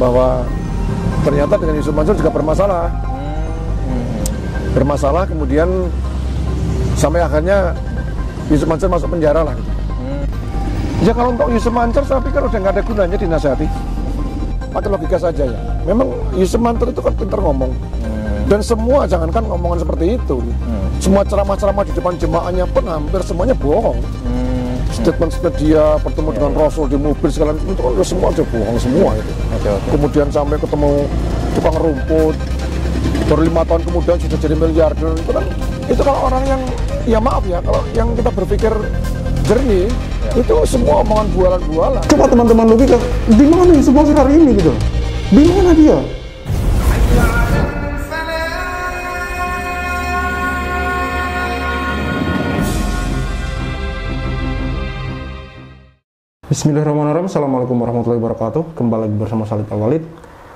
bahwa ternyata dengan Yusuf Mansur juga bermasalah. Bermasalah, kemudian sampai akhirnya Yusuf Mansur masuk penjara lah. Ya kalau untuk Yusuf Mansur saya pikir udah nggak ada gunanya dinasihati. Pakai logika saja ya. Memang Yusuf Mansur itu kan pintar ngomong. Dan semua, jangankan ngomongan seperti itu, semua ceramah-ceramah di depan jemaahnya pun hampir semuanya bohong. Statement dia bertemu dengan Rasul di mobil segala itu kan semua aja bohong semua itu. Kemudian sampai ketemu tukang rumput, baru 5 tahun kemudian sudah jadi miliarder. Itu kan orang yang, ya maaf ya, kalau yang kita berpikir jernih, itu semua omongan bualan-bualan. Coba teman-teman logika, di mana Yusuf Mansur hari ini gitu? Di mana dia? Bismillahirrahmanirrahim. Assalamualaikum warahmatullahi wabarakatuh. Kembali lagi bersama Salid Al-Walid.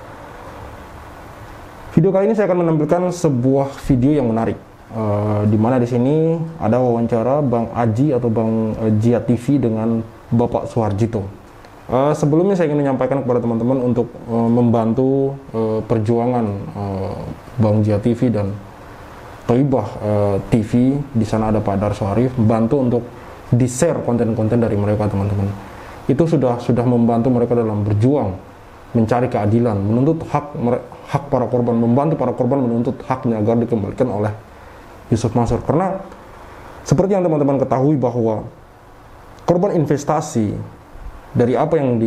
Video kali ini saya akan menampilkan sebuah video yang menarik. Di mana di sini ada wawancara Bang Aji atau Bang Jia TV dengan Bapak Suharjito. Sebelumnya saya ingin menyampaikan kepada teman-teman untuk membantu perjuangan Bang Jia TV dan Thoibah TV. Di sana ada Pak Darso Arif, bantu untuk di-share konten-konten dari mereka, teman-teman. Itu sudah membantu mereka dalam berjuang mencari keadilan, menuntut hak para korban, membantu para korban menuntut haknya agar dikembalikan oleh Yusuf Mansur. Karena seperti yang teman-teman ketahui bahwa korban investasi dari apa yang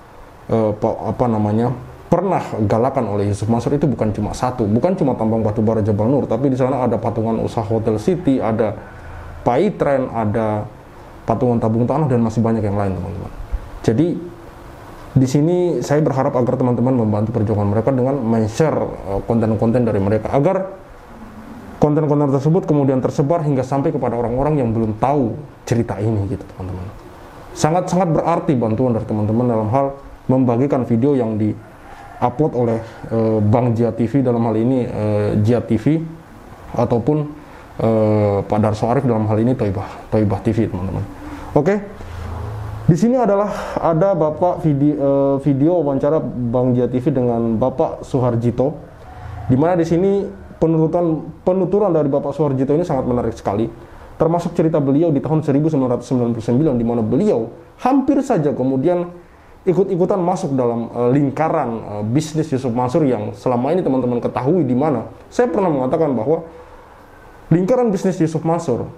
pernah galakan oleh Yusuf Mansur itu bukan cuma satu, bukan cuma tambang batu bara Jabal Nur, tapi di sana ada patungan usaha Hotel City, ada Paitren, ada patungan tabung tanah, dan masih banyak yang lain, teman-teman. Jadi di sini saya berharap agar teman-teman membantu perjuangan mereka dengan men-share konten-konten dari mereka, agar konten-konten tersebut kemudian tersebar hingga sampai kepada orang-orang yang belum tahu cerita ini, gitu, teman-teman. Sangat-sangat berarti bantuan dari teman-teman dalam hal membagikan video yang di-upload oleh Bang Jia TV, dalam hal ini Jia TV, ataupun Pak Darso Arif, dalam hal ini Thoibah TV, teman-teman. Oke. Di sini ada Bapak video wawancara Bang Jia TV dengan Bapak Suharjito, di mana di sini penuturan dari Bapak Suharjito ini sangat menarik sekali, termasuk cerita beliau di tahun 1999, di mana beliau hampir saja kemudian ikut-ikutan masuk dalam lingkaran bisnis Yusuf Mansur yang selama ini teman-teman ketahui, di mana saya pernah mengatakan bahwa lingkaran bisnis Yusuf Mansur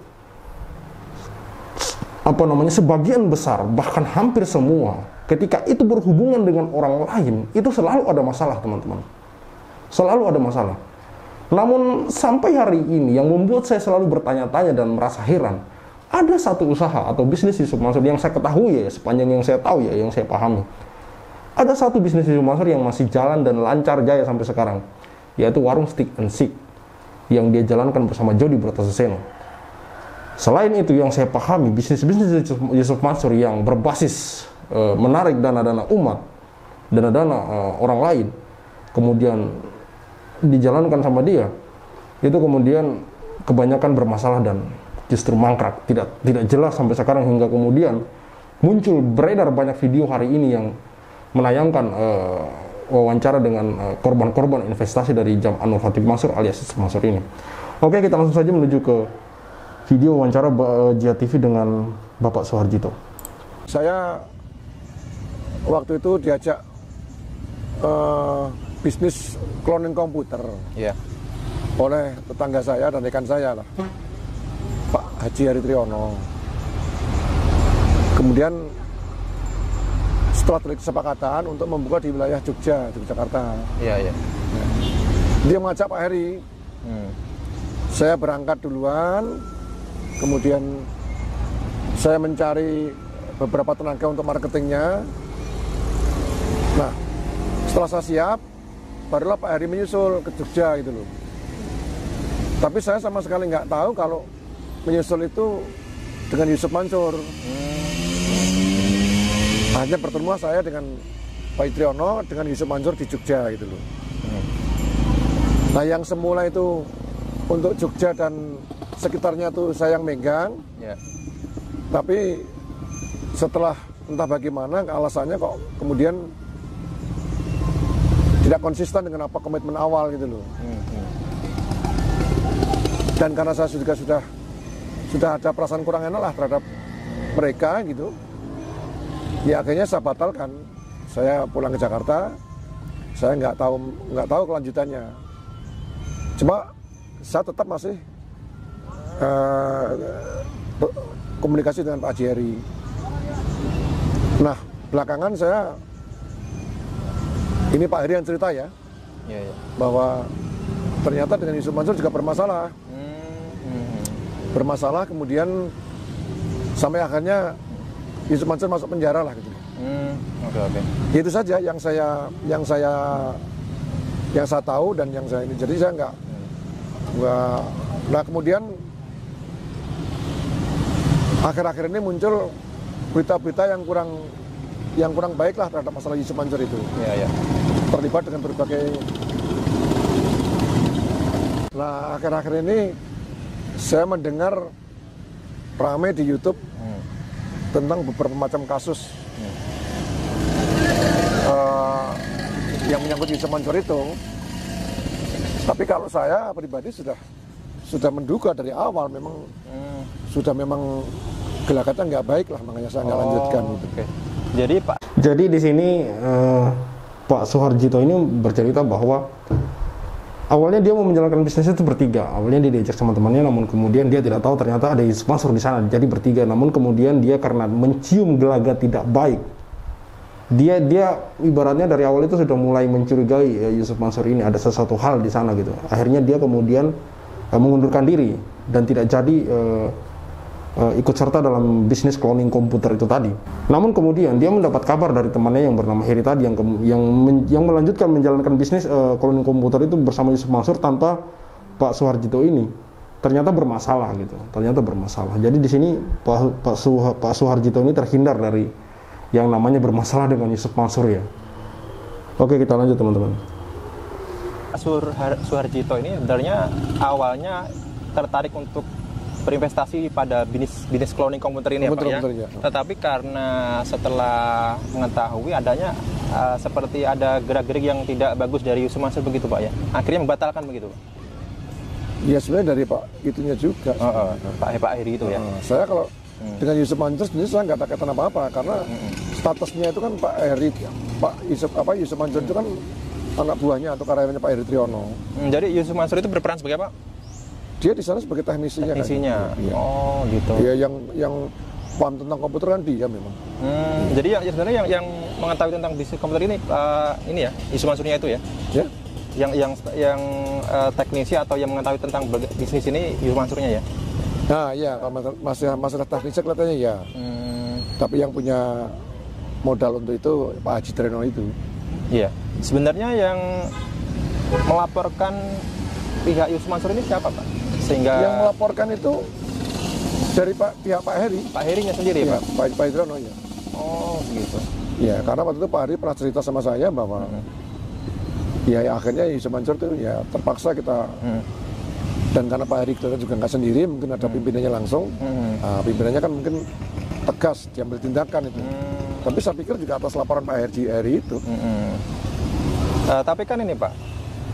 sebagian besar, bahkan hampir semua, ketika itu berhubungan dengan orang lain, itu selalu ada masalah, teman-teman. Selalu ada masalah. Namun sampai hari ini yang membuat saya selalu bertanya-tanya dan merasa heran, ada satu usaha atau bisnis Yusuf Mansur yang saya ketahui, ya, sepanjang yang saya tahu, ya, yang saya pahami. Ada satu bisnis Yusuf Mansur yang masih jalan dan lancar jaya sampai sekarang, yaitu warung Stick and Seek yang dia jalankan bersama Jody Bratasena. Selain itu, yang saya pahami, bisnis-bisnis Yusuf Mansur yang berbasis menarik dana-dana umat, dana-dana orang lain, kemudian dijalankan sama dia, itu kemudian kebanyakan bermasalah dan justru mangkrak, tidak jelas sampai sekarang, hingga kemudian muncul beredar banyak video hari ini yang menayangkan wawancara dengan korban-korban investasi dari Jam Anwar Khatib Mansur alias Yusuf Mansur ini. Oke, kita langsung saja menuju ke video wawancara Jia TV dengan Bapak Suharjito. Saya waktu itu diajak bisnis cloning komputer oleh tetangga saya dan rekan saya lah, Pak Haji Hari Triyono. Kemudian setelah terjadi kesepakatan untuk membuka di wilayah Yogyakarta. Dia mengajak Pak Heri. Saya berangkat duluan, kemudian saya mencari beberapa tenaga untuk marketingnya. Nah, setelah saya siap, barulah Pak Heri menyusul ke Jogja gitu loh. Tapi saya sama sekali nggak tahu kalau menyusul itu dengan Yusuf Mansur. Hanya bertemu saya dengan Pak Triyono dengan Yusuf Mansur di Jogja gitu loh. Nah, yang semula itu untuk Jogja dan sekitarnya tuh saya yang megang. Tapi setelah entah bagaimana alasannya kok kemudian tidak konsisten dengan apa komitmen awal gitu loh. Dan karena saya juga sudah ada perasaan kurang enak lah terhadap mereka gitu, ya akhirnya saya batalkan. Saya pulang ke Jakarta, saya nggak tahu kelanjutannya. Cuma saya tetap masih komunikasi dengan Pak Haji Heri. Nah, belakangan ini Pak Heri yang cerita ya, bahwa ternyata dengan Yusuf Mansur juga bermasalah. Bermasalah, kemudian sampai akhirnya Yusuf Mansur masuk penjara lah gitu. Oke. Itu saja yang saya tahu dan yang saya ini. Jadi saya nggak. Nah, kemudian akhir-akhir ini muncul berita-berita yang kurang baik lah terhadap masalah Yusuf Mansur itu. Terlibat dengan berbagai. Nah, akhir-akhir ini saya mendengar ramai di YouTube tentang beberapa macam kasus yang menyangkut Yusuf Mansur itu. Tapi kalau saya pribadi sudah menduga dari awal memang gelagatnya nggak baik lah, makanya saya nggak lanjutkan gitu. Okay. Jadi di sini Pak Suharjito ini bercerita bahwa awalnya dia mau menjalankan bisnisnya itu bertiga. Awalnya dia diajak sama temannya, namun kemudian dia tidak tahu ternyata ada Yusuf Mansur di sana. Jadi bertiga. Namun kemudian dia karena mencium gelagat tidak baik, dia ibaratnya dari awal itu sudah mulai mencurigai Yusuf Mansur ini ada sesuatu hal di sana gitu. Akhirnya dia kemudian mengundurkan diri dan tidak jadi ikut serta dalam bisnis cloning komputer itu tadi. Namun kemudian dia mendapat kabar dari temannya yang bernama Heri tadi yang melanjutkan menjalankan bisnis cloning komputer itu bersama Yusuf Mansur tanpa Pak Suharjito ini. Ternyata bermasalah gitu. Jadi di sini Pak Suharjito ini terhindar dari yang namanya bermasalah dengan Yusuf Mansur ya. Oke, kita lanjut teman-teman. Suharjito ini sebenarnya awalnya tertarik untuk berinvestasi pada bisnis cloning komputer ini, Pak ya. Tetapi karena setelah mengetahui adanya seperti ada gerak-gerik yang tidak bagus dari Yusuf Mansur begitu, Pak ya, akhirnya membatalkan begitu. Ya sebenarnya dari Pak itunya juga. Pak Heri itu ya. Saya kalau dengan Yusuf Mansur sebenarnya saya nggak ada kaitan apa-apa karena statusnya itu kan Pak Heri, Yusuf Mansur itu kan anak buahnya atau karyawannya Pak Heri Triyono. Jadi Yusuf Mansur itu berperan sebagai apa? Dia di sana sebagai teknisinya. Kan? Ya. Oh gitu. Ya yang paham tentang komputer kan dia memang. Jadi sebenarnya yang mengetahui tentang bisnis komputer ini ya Yusuf Mansurnya itu ya. Ya. Yang teknisi atau yang mengetahui tentang bisnis ini Yusuf Mansurnya ya. Nah ya kalau masalah teknisnya kelihatannya ya. Tapi yang punya modal untuk itu Pak Haji Triyono itu. Iya. Sebenarnya yang melaporkan pihak Yusuf Mansur ini siapa, Pak? Sehingga yang melaporkan itu dari pihak Pak Heri. Pak Herinya sendiri ya, Pak Triyono ya. Oh, begitu. Ya, karena waktu itu Pak Heri pernah cerita sama saya bahwa ya akhirnya Yusuf Mansur itu ya terpaksa kita dan karena Pak Heri kita juga nggak sendiri, mungkin ada pimpinannya langsung. Pimpinannya kan mungkin tegas diambil tindakan itu. Tapi saya pikir juga atas laporan Pak Heri itu. Tapi kan ini Pak,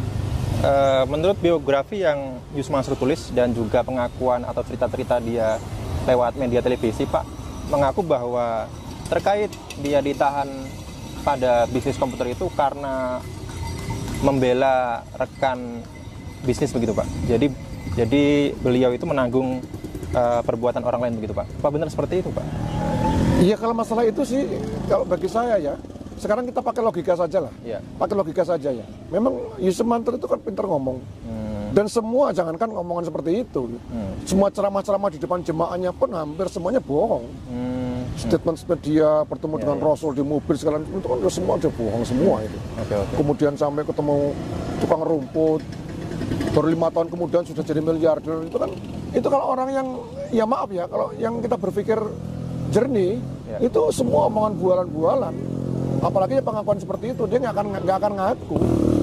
menurut biografi yang Yusuf Mansur tulis dan juga pengakuan atau cerita-cerita dia lewat media televisi, Pak mengaku bahwa terkait dia ditahan pada bisnis komputer itu karena membela rekan bisnis begitu, Pak. Jadi beliau itu menanggung perbuatan orang lain begitu, Pak. Apa benar seperti itu, Pak? Iya, kalau masalah itu sih kalau bagi saya ya, sekarang kita pakai logika saja lah. Ya. Pakai logika saja ya. Memang Yusuf Mansur itu kan pintar ngomong. Dan semua jangankan ngomongan seperti itu. Semua ceramah-ceramah di depan jemaahnya pun hampir semuanya bohong. Statement dia bertemu dengan Rasul di mobil segala itu kan semua udah bohong semua itu. Kemudian sampai ketemu tukang rumput baru 5 tahun kemudian sudah jadi miliarder itu kalau orang yang ya maaf ya kalau yang kita berpikir jernih itu semua omongan bualan-bualan. Apalagi pengakuan seperti itu dia nggak akan ngaku,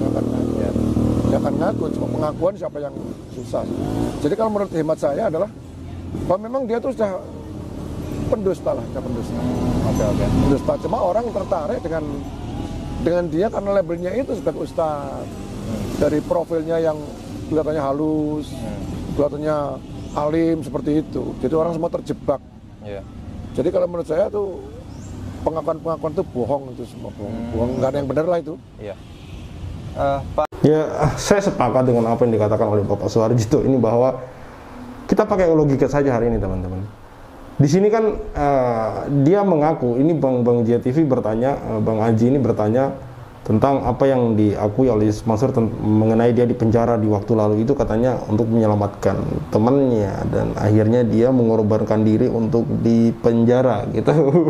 cuma pengakuan siapa yang susah. Jadi kalau menurut hemat saya adalah bahwa memang dia tuh sudah pendusta lah, pendusta. Pendusta. Cuma orang tertarik dengan dia karena labelnya itu sebagai ustadz. Dari profilnya yang kelihatannya halus, kelihatannya alim seperti itu. Jadi orang semua terjebak. Iya. Jadi kalau menurut saya tuh pengakuan-pengakuan itu bohong, itu semua bohong. Nggak ada yang benar lah itu. Iya. Pak. Ya, saya sepakat dengan apa yang dikatakan oleh Bapak Suharjito ini, bahwa kita pakai logika saja hari ini, teman-teman. Di sini kan dia mengaku, ini Bang JTV bertanya, Bang Aji ini bertanya tentang apa yang diakui oleh Yusuf Mansur mengenai dia di penjara di waktu lalu itu, katanya untuk menyelamatkan temannya, dan akhirnya dia mengorbankan diri untuk di penjara gitu.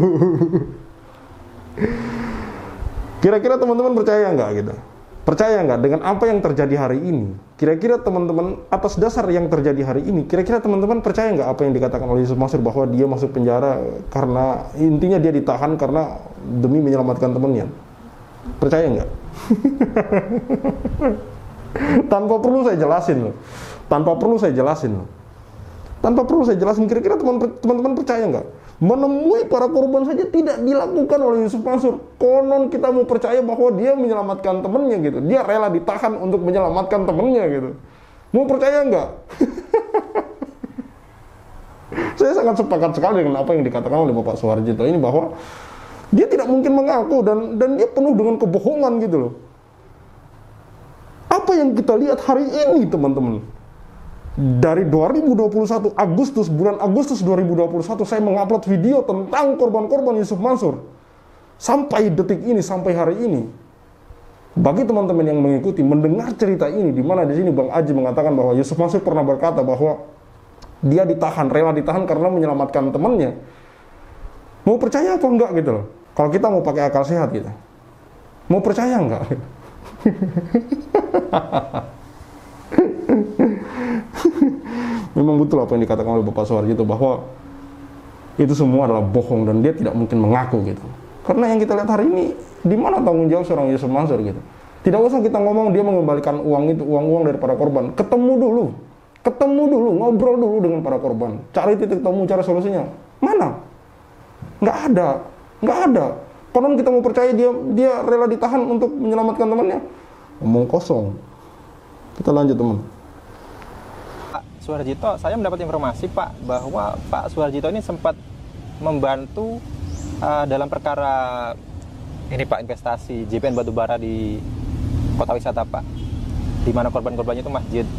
Kira-kira teman-teman percaya nggak gitu? Percaya nggak dengan apa yang terjadi hari ini? Kira-kira teman-teman, atas dasar yang terjadi hari ini, kira-kira teman-teman percaya nggak apa yang dikatakan oleh Yusuf Mansur bahwa dia masuk penjara karena intinya dia ditahan karena demi menyelamatkan temannya? Percaya nggak? Tanpa perlu saya jelasin loh. Tanpa perlu saya jelasin, kira-kira teman-teman percaya nggak? Menemui para korban saja tidak dilakukan oleh Yusuf Mansur. Konon kita mau percaya bahwa dia menyelamatkan temannya gitu. Dia rela ditahan untuk menyelamatkan temannya gitu. Mau percaya nggak? Saya sangat sepakat sekali dengan apa yang dikatakan oleh Bapak Suharjito ini, bahwa dia tidak mungkin mengaku dan dia penuh dengan kebohongan gitu loh. Apa yang kita lihat hari ini, teman-teman, dari 2021 bulan Agustus 2021 saya mengupload video tentang korban-korban Yusuf Mansur sampai detik ini, sampai hari ini. Bagi teman-teman yang mengikuti, mendengar cerita ini, di mana di sini Bang Aji mengatakan bahwa Yusuf Mansur pernah berkata bahwa dia ditahan, rela ditahan karena menyelamatkan temannya. Mau percaya apa enggak gitu loh? Kalau kita mau pakai akal sehat gitu, mau percaya enggak? Memang betul apa yang dikatakan oleh Bapak Suharjito, bahwa itu semua adalah bohong dan dia tidak mungkin mengaku gitu. Karena yang kita lihat hari ini, di mana tanggung jawab seorang Yusuf Mansur gitu? Tidak usah kita ngomong dia mengembalikan uang dari para korban. Ketemu dulu, ngobrol dulu dengan para korban, cari titik temu, cari solusinya. Mana? Nggak ada. Konon kita mau percaya dia rela ditahan untuk menyelamatkan temannya. Omong kosong. Kita lanjut, teman. Pak Suharjito, saya mendapat informasi Pak, bahwa Pak Suharjito ini sempat membantu dalam perkara ini Pak, investasi JPN Batubara di kota wisata Pak, di mana korban-korbannya itu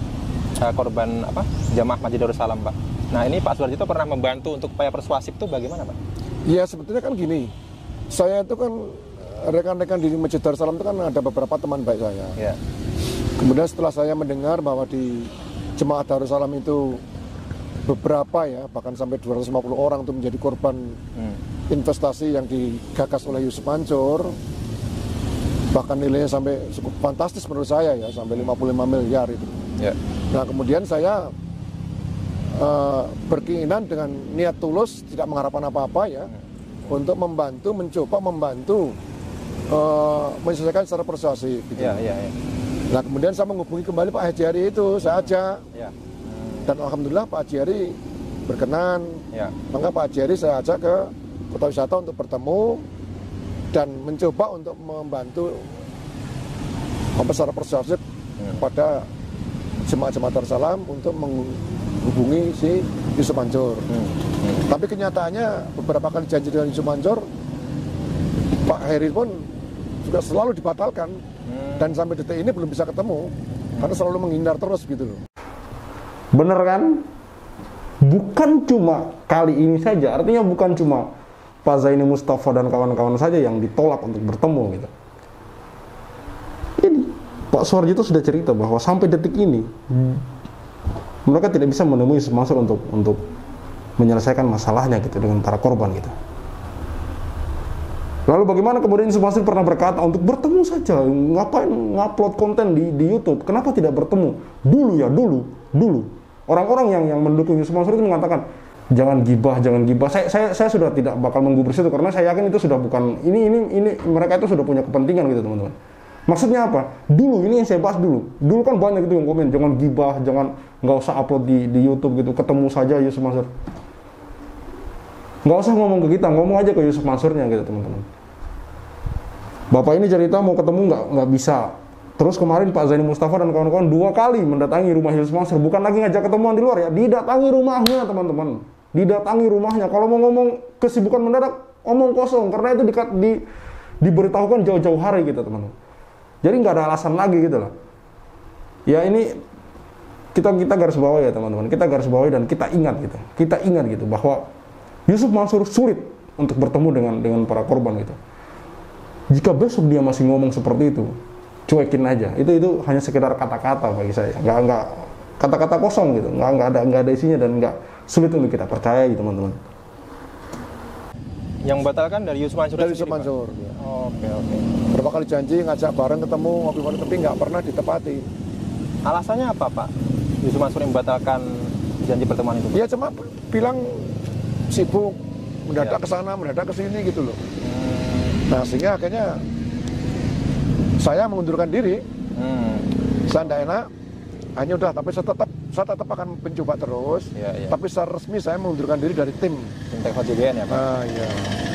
jamaah Masjid Darussalam Pak. Nah ini Pak Suharjito pernah membantu untuk upaya persuasif itu bagaimana Pak? Ya sebetulnya kan gini, saya itu kan rekan-rekan di Masjid Darussalam itu kan ada beberapa teman baik saya. Ya. Kemudian setelah saya mendengar bahwa di Jemaah Darussalam itu beberapa ya, bahkan sampai 250 orang itu menjadi korban investasi yang digagas oleh Yusuf Mansur, bahkan nilainya sampai cukup fantastis menurut saya ya, sampai 55 miliar itu. Ya. Nah kemudian saya berkeinginan dengan niat tulus, tidak mengharapkan apa-apa ya, untuk mencoba membantu menyelesaikan secara persuasif gitu. Ya. Nah kemudian saya menghubungi kembali Pak Haji Hari itu, saya ajak. Ya. Dan alhamdulillah Pak Haji Hari berkenan. Ya. Maka Pak Haji Hari saya ajak ke kota wisata untuk bertemu dan mencoba untuk membantu secara persuasif pada jemaah-jemaah Darussalam untuk menghubungi si Yusuf Mansur. Tapi kenyataannya beberapa kali janji dengan Yusuf Mansur, Pak Heri pun juga selalu dibatalkan. Dan sampai detik ini belum bisa ketemu karena selalu menghindar terus gitu loh. Bener kan? Bukan cuma kali ini saja, artinya bukan cuma Pak Zaini Mustafa dan kawan-kawan saja yang ditolak untuk bertemu gitu. Ini Pak Suharjito sudah cerita bahwa sampai detik ini mereka tidak bisa menemui Yusuf Mansur untuk menyelesaikan masalahnya gitu dengan para korban gitu. Lalu bagaimana kemudian Yusuf Mansur pernah berkata untuk bertemu saja, ngapain ngupload konten di YouTube? Kenapa tidak bertemu? Dulu. Orang-orang yang mendukung Yusuf Mansur itu mengatakan jangan gibah. Saya sudah tidak bakal menggubris itu karena saya yakin itu sudah bukan ini mereka itu sudah punya kepentingan gitu teman-teman. Maksudnya apa? Dulu ini yang saya bahas dulu. Dulu kan banyak itu yang komen jangan gibah, nggak usah upload di YouTube gitu. Ketemu saja Yusuf Mansur. Nggak usah ngomong ke kita, ngomong aja ke Yusuf Mansurnya gitu teman-teman. Bapak ini cerita mau ketemu nggak bisa. Terus kemarin Pak Zaini Mustafa dan kawan-kawan 2 kali mendatangi rumah Yusuf Mansur, bukan lagi ngajak ketemuan di luar ya, didatangi rumahnya teman-teman, didatangi rumahnya. Kalau mau ngomong kesibukan mendadak, omong kosong, karena itu diberitahukan jauh-jauh hari gitu teman-teman. Jadi nggak ada alasan lagi gitu loh. Ya ini kita garis bawahi ya teman-teman, kita garis bawahi dan kita ingat gitu bahwa Yusuf Mansur sulit untuk bertemu dengan para korban gitu. Jika besok dia masih ngomong seperti itu, cuekin aja. Itu hanya sekedar kata-kata bagi saya, nggak kata-kata kosong gitu, nggak ada isinya dan nggak sulit untuk kita percaya gitu teman-teman. Yang batalkan dari Yusuf Mansur. Dari Yusuf Mansur. Ya. Oke. Berapa kali janji ngajak bareng ketemu ngopi-ngopi tapi nggak pernah ditepati. Alasannya apa Pak? Yusuf Mansur yang membatalkan janji pertemuan itu? Ya cuma bilang sibuk, mendadak ke sana, mendadak ke sini gitu loh. Nah sehingga akhirnya saya mengundurkan diri. Saya tidak enak, hanya udah, tapi saya tetap akan mencoba terus. Tapi secara resmi saya mengundurkan diri dari tim TKJGN ya Pak? Iya.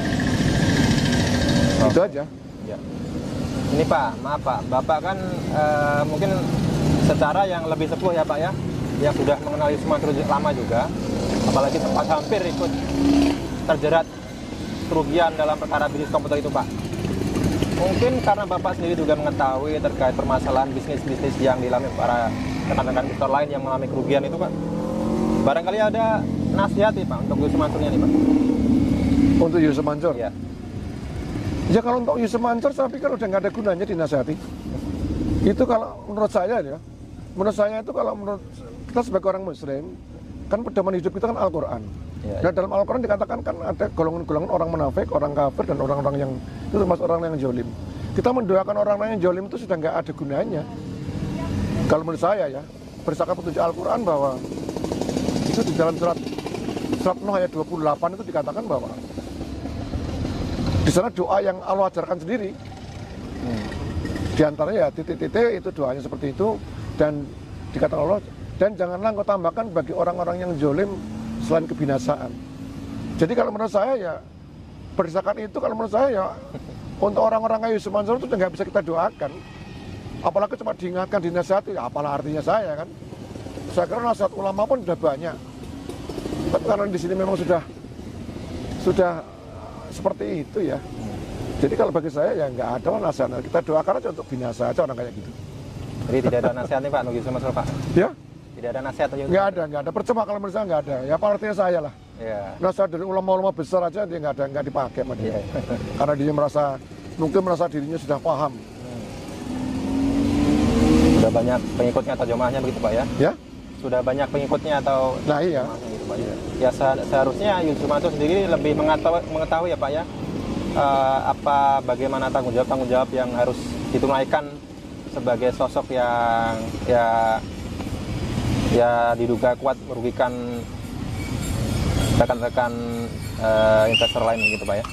Itu aja. Ya. Ini Pak, maaf Pak, Bapak kan mungkin secara yang lebih sepuh ya Pak ya, yang sudah mengenal Yusuf Mansur lama juga, apalagi sempat hampir ikut terjerat kerugian dalam perkara bisnis komputer itu Pak. Mungkin karena Bapak sendiri juga mengetahui terkait permasalahan bisnis-bisnis yang dialami para rekan-rekan investor lain yang mengalami kerugian itu Pak. Barangkali ada nasihat nih Pak untuk Yusuf Mansurnya nih Pak. Untuk Yusuf Mansur? Ya. Ya kalau untuk Yusuf Mansur saya pikir udah nggak ada gunanya dinasihati. Itu kalau menurut saya ya. Menurut saya itu kalau menurut kita sebagai orang Muslim, kan pedoman hidup kita kan Al-Quran. Nah dalam Al-Quran dikatakan kan ada golongan-golongan orang munafik, orang kafir, dan orang-orang yang itu termasuk orang yang jolim. Kita mendoakan orang-orang yang jolim itu sudah nggak ada gunanya. Kalau menurut saya ya, berdasarkan petunjuk Al-Quran bahwa itu di dalam surat Nuh ayat 28 itu dikatakan bahwa di sana doa yang Allah ajarkan sendiri. Di antaranya ya titik-titik itu doanya seperti itu, dan dikatakan Allah, dan janganlah engkau tambahkan bagi orang-orang yang jolim selain kebinasaan. Jadi kalau menurut saya ya, berdasarkan itu kalau menurut saya ya, untuk orang-orang kayak Yusuf Mansur itu nggak bisa kita doakan. Apalagi cuma diingatkan, dinasihati, ya apalah artinya saya kan. Saya kira nasihat ulama pun sudah banyak. Tapi karena di sini memang sudah seperti itu ya. Jadi kalau bagi saya ya nggak ada nasihat. Kita doakan aja untuk binasa aja orang kayak gitu. Jadi tidak ada nasihat nih Pak, Yusuf Mansur Pak? Ya? Tidak ada nasihat aja? Nggak ada. Percuma kalau menurut saya nggak ada. Ya apa artinya saya lah. Ya. Nasihat dari ulama-ulama besar aja dia nggak dipakai sama dia. Karena dia mungkin merasa dirinya sudah paham. Sudah banyak pengikutnya atau jemaahnya begitu Pak ya? Ya? Sudah banyak pengikutnya atau nah iya. Gitu, Pak, ya. Ya seharusnya Yusuf Mansur sendiri lebih mengetahui ya Pak ya, bagaimana tanggung jawab yang harus ditunaikan sebagai sosok yang ya diduga kuat merugikan rekan-rekan investor lain gitu Pak ya?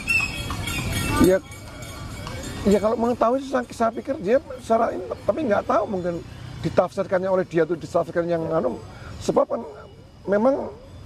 Ya kalau mengetahui saya pikir dia secara ini, tapi nggak tahu mungkin ditafsirkannya oleh dia tuh ditafsirkan yang sebab kan memang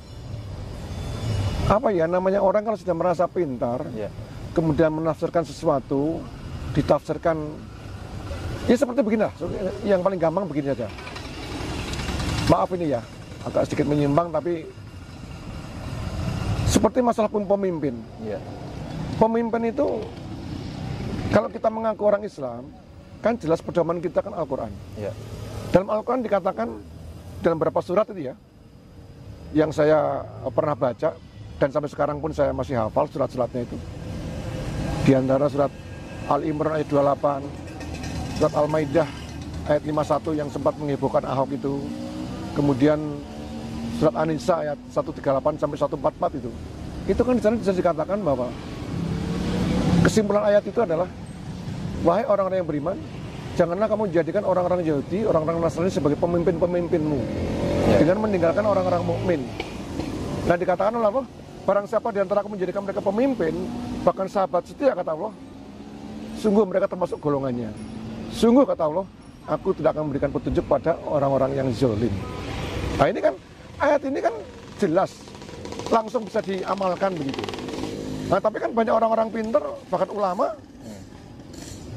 apa ya namanya orang kalau sudah merasa pintar, kemudian menafsirkan sesuatu, ditafsirkan ya seperti begini lah, yang paling gampang begini aja. Maaf ini ya, agak sedikit menyimpang tapi seperti masalah pemimpin. Pemimpin itu kalau kita mengaku orang Islam, kan jelas pedoman kita kan Al-Quran. Dalam Al-Quran dikatakan dalam beberapa surat itu ya, yang saya pernah baca dan sampai sekarang pun saya masih hafal surat-suratnya itu. Di antara surat Al-Imran ayat 28, surat Al-Maidah ayat 51 yang sempat menghebohkan Ahok itu, kemudian surat An-Nisa ayat 138 sampai 144 itu. Itu kan di sana bisa dikatakan bahwa kesimpulan ayat itu adalah, wahai orang-orang yang beriman, janganlah kamu jadikan orang-orang Yahudi, orang-orang Nasrani sebagai pemimpin-pemimpinmu dengan meninggalkan orang-orang mukmin. Nah dikatakan oleh Allah, barang siapa di antara kamu menjadikan mereka pemimpin, bahkan sahabat setia, kata Allah, sungguh mereka termasuk golongannya. Sungguh, kata Allah, aku tidak akan memberikan petunjuk pada orang-orang yang zalim. Nah ini kan, ayat ini kan jelas, langsung bisa diamalkan begitu. Nah tapi kan banyak orang-orang pintar, bahkan ulama,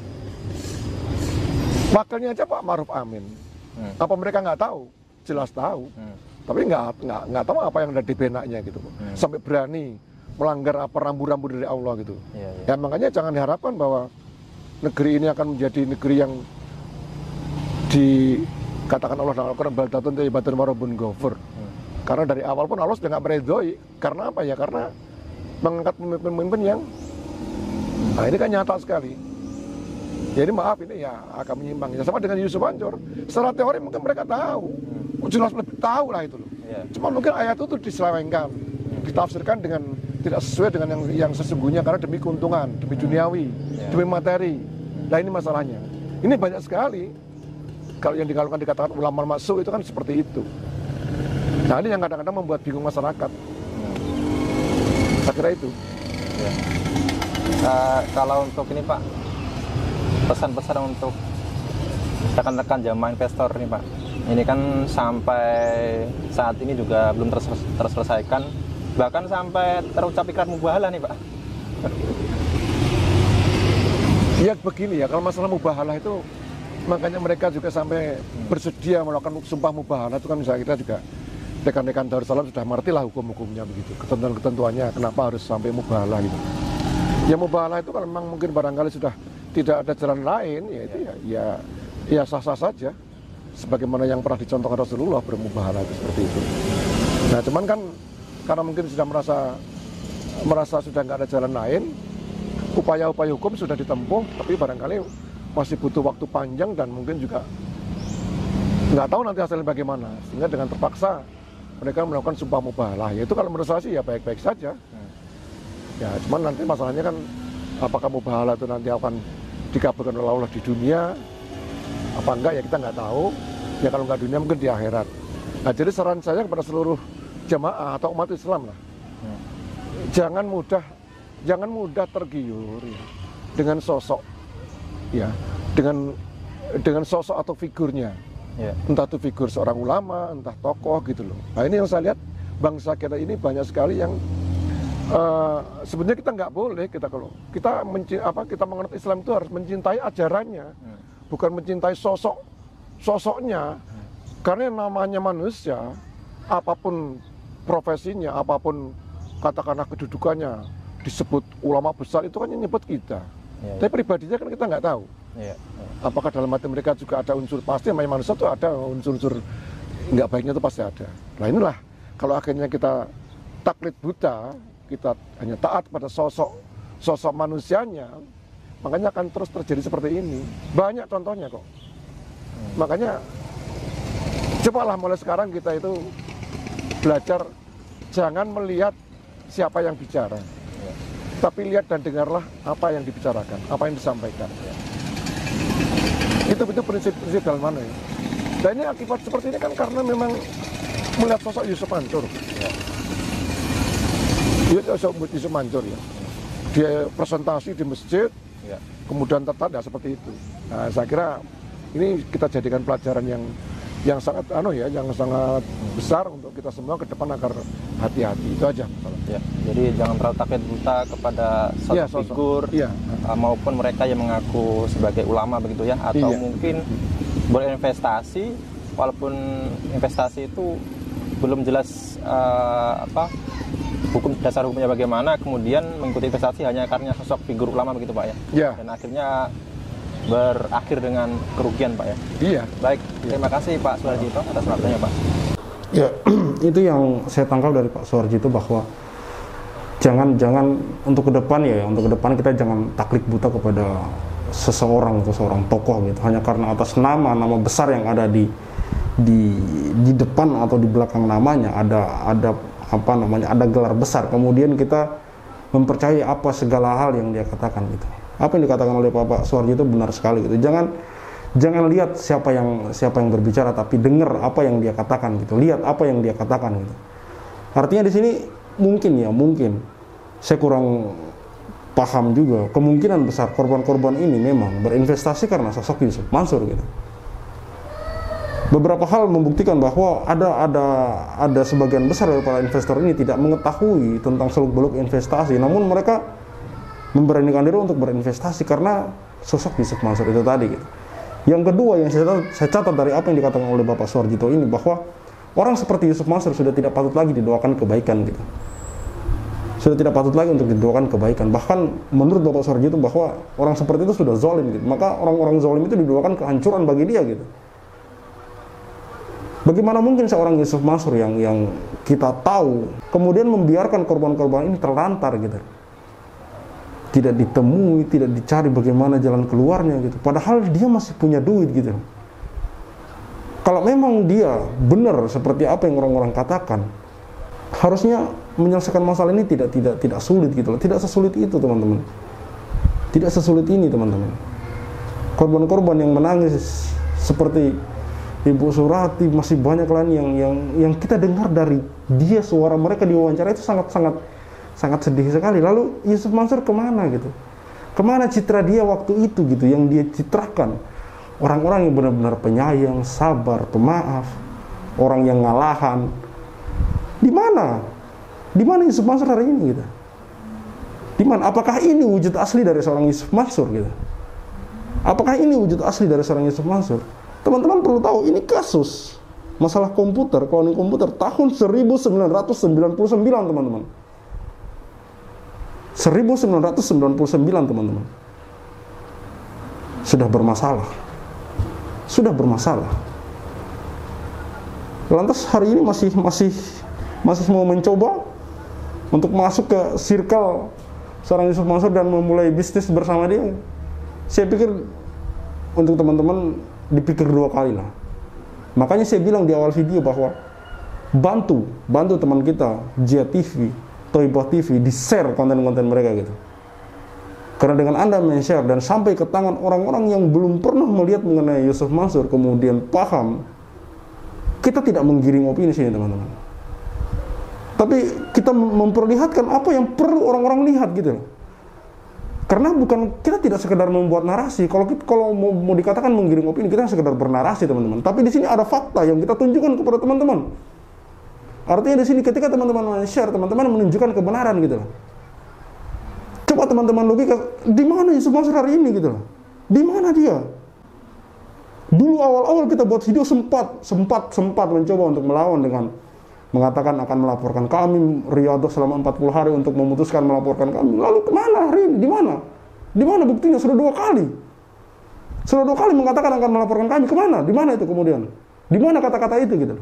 Wakilnya aja Pak Maruf Amin. Apa mereka nggak tahu? Jelas tahu. Tapi nggak tahu apa yang ada di benaknya gitu. Sampai berani melanggar apa rambu-rambu dari Allah gitu. Ya makanya jangan diharapkan bahwa negeri ini akan menjadi negeri yang dikatakan Allah dalam Al-Quran baldatun thayyibatun wa rabbun ghafur. Karena dari awal pun Allah sudah nggak meridhoi. Karena apa ya? Karena mengangkat pemimpin-pemimpin yang ini kan nyata sekali. Jadi maaf ini ya agak menyimpang. Ya, sama dengan Yusuf Mansur. Secara teori mungkin mereka tahu. Jelas lebih tahu lah itu loh. Cuma mungkin ayat itu diselewengkan, ditafsirkan dengan tidak sesuai dengan yang sesungguhnya karena demi keuntungan, demi duniawi, demi materi. Nah ini masalahnya. Ini banyak sekali. Kalau yang dikatakan ulama masuk itu kan seperti itu. Nah ini yang kadang-kadang membuat bingung masyarakat. Saya kira itu. Kalau untuk ini Pak, pesan-pesan untuk rekan-rekan jamaah investor nih Pak. Ini kan sampai saat ini juga belum terselesaikan, bahkan sampai terucap ikrar mubahalah nih Pak. Ya begini ya, kalau masalah mubahalah itu makanya mereka juga sampai bersedia melakukan sumpah mubahalah itu kan misalnya kita juga rekan-rekan Darussalam sudah mengerti lah hukum-hukumnya begitu, ketentuan-ketentuannya kenapa harus sampai mubahalah gitu. Ya mubahalah itu kalau memang mungkin barangkali sudah tidak ada jalan lain, ya itu ya sah-sah saja. Sebagaimana yang pernah dicontohkan Rasulullah bermubahalah itu seperti itu. Nah cuman kan karena mungkin sudah merasa sudah nggak ada jalan lain, upaya-upaya hukum sudah ditempuh, tapi barangkali masih butuh waktu panjang dan mungkin juga nggak tahu nanti hasilnya bagaimana. Sehingga dengan terpaksa mereka melakukan sumpah mubahalah. Ya itu kalau menurut saya sih ya baik-baik saja. Ya cuman nanti masalahnya kan apakah mubahalah itu nanti akan dikabulkan oleh Allah di dunia apa enggak ya kita nggak tahu. Ya kalau nggak dunia mungkin di akhirat. Nah jadi saran saya kepada seluruh jamaah atau umat Islam lah, jangan mudah tergiur ya, dengan sosok ya, dengan sosok atau figurnya. Entah itu figur seorang ulama, entah tokoh gitu loh. Nah ini yang saya lihat bangsa kita ini banyak sekali yang sebenarnya kita nggak boleh kalau kita mengerti Islam itu harus mencintai ajarannya, bukan mencintai sosoknya. Karena yang namanya manusia, apapun profesinya, apapun katakanlah kedudukannya, disebut ulama besar itu kan yang nyebut kita. Tapi pribadinya kan kita nggak tahu. Apakah dalam hati mereka juga ada unsur, pasti namanya manusia itu ada unsur-unsur nggak baiknya itu pasti ada. Nah inilah kalau akhirnya kita taklid buta, kita hanya taat pada sosok manusianya, makanya akan terus terjadi seperti ini. Banyak contohnya kok. Makanya cobalah mulai sekarang kita itu belajar jangan melihat siapa yang bicara, tapi lihat dan dengarlah apa yang dibicarakan, apa yang disampaikan. Itu prinsip-prinsip dalam mana ya. Dan ini akibat seperti ini kan karena memang melihat sosok Yusuf Mansur. Yusuf Mansur ya. Dia presentasi di masjid, kemudian tertanda seperti itu. Nah, saya kira ini kita jadikan pelajaran yang sangat yang sangat besar untuk kita semua ke depan agar hati-hati. Itu aja. Ya, jadi jangan terlalu takut buta kepada satu figur maupun mereka yang mengaku sebagai ulama begitu ya, atau mungkin berinvestasi walaupun investasi itu belum jelas dasar hukumnya bagaimana, kemudian mengikuti investasi hanya karena sosok figur ulama begitu Pak ya. Dan akhirnya berakhir dengan kerugian Pak ya. Baik, terima kasih Pak Suharjito atas waktunya Pak. Ya, itu yang saya tangkap dari Pak Suharjito bahwa jangan untuk ke depan kita jangan taklid buta kepada seseorang atau seorang tokoh gitu hanya karena atas nama besar yang ada di depan atau di belakang namanya ada gelar besar, kemudian kita mempercayai apa segala hal yang dia katakan gitu. Apa yang dikatakan oleh Pak Suharjito benar sekali gitu. Jangan lihat siapa yang berbicara, tapi dengar apa yang dia katakan gitu. Lihat apa yang dia katakan gitu. Artinya di sini mungkin saya kurang paham juga, kemungkinan besar korban-korban ini memang berinvestasi karena sosok Yusuf Mansur gitu. Beberapa hal membuktikan bahwa ada sebagian besar dari para investor ini tidak mengetahui tentang seluk-beluk investasi, namun mereka memberanikan diri untuk berinvestasi karena sosok Yusuf Mansur itu tadi gitu. Yang kedua yang saya catat dari apa yang dikatakan oleh Bapak Suharjito ini, bahwa orang seperti Yusuf Mansur sudah tidak patut lagi didoakan kebaikan gitu. Sudah tidak patut lagi untuk didoakan kebaikan. Bahkan menurut Bapak Suharjito bahwa orang seperti itu sudah zalim gitu. Maka orang-orang zalim itu didoakan kehancuran bagi dia gitu. Bagaimana mungkin seorang Yusuf Mansur yang kita tahu kemudian membiarkan korban-korban ini terlantar gitu. Tidak ditemui, tidak dicari bagaimana jalan keluarnya gitu. Padahal dia masih punya duit gitu. Kalau memang dia benar seperti apa yang orang-orang katakan, harusnya menyelesaikan masalah ini tidak sulit gitu loh. Tidak sesulit itu, teman-teman. Tidak sesulit ini, teman-teman. Korban-korban yang menangis seperti Ibu Surati, masih banyak lain yang kita dengar dari dia, suara mereka di wawancara itu sangat sedih sekali. Lalu Yusuf Mansur kemana gitu? Kemana citra dia waktu itu gitu, yang dia citrakan? Orang-orang yang benar-benar penyayang, sabar, pemaaf, orang yang ngalahan. Di mana? Di mana Yusuf Mansur hari ini gitu? Di mana? Apakah ini wujud asli dari seorang Yusuf Mansur gitu? Apakah ini wujud asli dari seorang Yusuf Mansur? Teman-teman perlu tahu, ini kasus masalah komputer, cloning komputer tahun 1999, teman-teman. 1999, teman-teman. Sudah bermasalah. Lantas hari ini masih mau mencoba untuk masuk ke circle seorang Yusuf Mansur dan memulai bisnis bersama dia. Saya pikir untuk teman-teman dipikir dua kali lah. Makanya saya bilang di awal video bahwa bantu teman kita Jia TV, Toibah TV, di-share konten-konten mereka gitu. Karena dengan Anda men-share dan sampai ke tangan orang-orang yang belum pernah melihat mengenai Yusuf Mansur, kemudian paham, kita tidak menggiring opini sini, teman-teman. Tapi kita memperlihatkan apa yang perlu orang-orang lihat gitu. Karena kita tidak sekedar membuat narasi. Kalau mau dikatakan menggiring opini, kita sekedar bernarasi, teman-teman. Tapi di sini ada fakta yang kita tunjukkan kepada teman-teman. Artinya di sini ketika teman-teman share, teman-teman menunjukkan kebenaran gitu loh. Coba teman-teman logika, di mana Yusuf Mansur hari ini gitu loh? Di mana dia? Dulu awal-awal kita buat video sempat mencoba untuk melawan dengan mengatakan akan melaporkan kami, Riyadhah selama 40 hari untuk memutuskan melaporkan kami. Lalu kemana hari ini? Di mana? Di mana buktinya? Sudah dua kali mengatakan akan melaporkan kami. Kemana? Di mana itu kemudian? Di mana kata-kata itu gitu?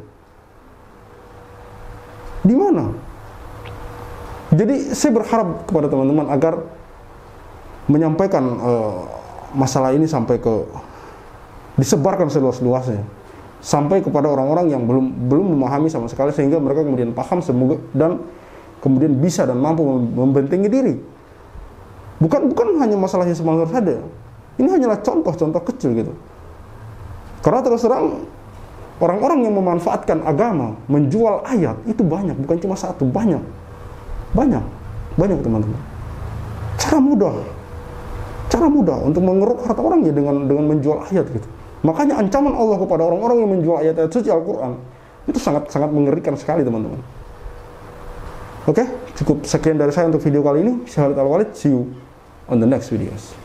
Di mana? Jadi saya berharap kepada teman-teman agar menyampaikan masalah ini sampai disebarkan seluas-luasnya, sampai kepada orang-orang yang belum memahami sama sekali, sehingga mereka kemudian paham semoga dan kemudian bisa dan mampu membentengi diri. Bukan hanya masalah Yusuf Mansur saja. Ini hanyalah contoh-contoh kecil gitu. Karena terus terang orang-orang yang memanfaatkan agama, menjual ayat itu banyak, bukan cuma satu, banyak teman-teman. Cara mudah untuk mengeruk harta orangnya dengan menjual ayat gitu. Makanya ancaman Allah kepada orang-orang yang menjual ayat-ayat suci Al-Quran itu sangat mengerikan sekali, teman-teman. Oke, cukup sekian dari saya untuk video kali ini. Saya Khalid Al-Walid, see you on the next videos.